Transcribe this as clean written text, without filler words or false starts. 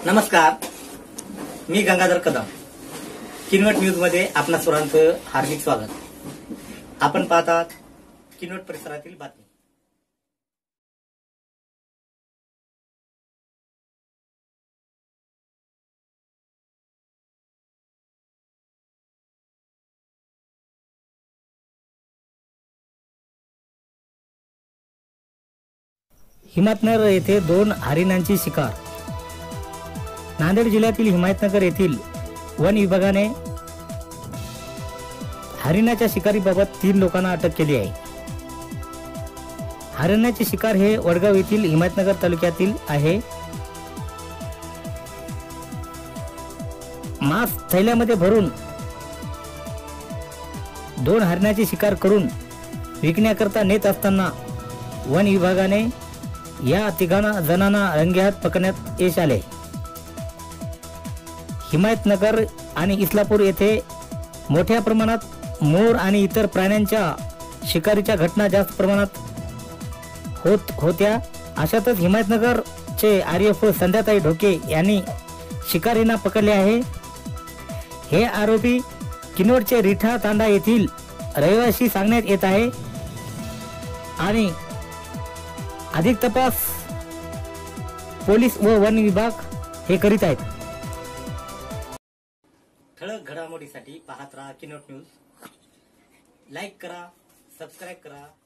नमस्कार, मी गंगाधर कदम. किनवट न्यूज मध्ये आपणा सर्वांचं हार्दिक स्वागत. आपण पाहतात किनवट परिसरातील बातमी. हिमायतनगर येथे 2 हरिणांची शिकार. नांदेड जिल्ह्यातील हिमायतनगर येथील वन विभागाने हरिणाच्या शिकारीबाबत 3 लोकांना अटक केली आहे. हरिणाचे शिकार हे वडगाव येथील हिमायतनगर तालुक्यातील आहे. मांस थैल्यामध्ये भरून 2 हरिणाची शिकार करून विकण्याकरता नेत असताना वन विभागाने या 3 जणांना रंगेहात पकडण्यात यश आले. हिमायतनगर आणि इस्लापूर येथे मोठ्या प्रमाणात मोर आणि इतर प्राण्यांच्या शिकारीच्या घटना जास्त प्रमाणात होत होत्या. अशातच हिमायतनगरचे आरएफ संध्याताई ढोके यांनी शिकारींना पकडले आहे. हे आरोपी किनवटचे रिठा तांडा येथील रहिवासी सांगण्यात येत आहे आणि अधिक तपास पोलीस व वन विभाग हे करीत आहेत. ठळक घडामोडीसाठी पाहत राहा किनवट न्यूज. लाईक करा, सबस्क्राईब करा.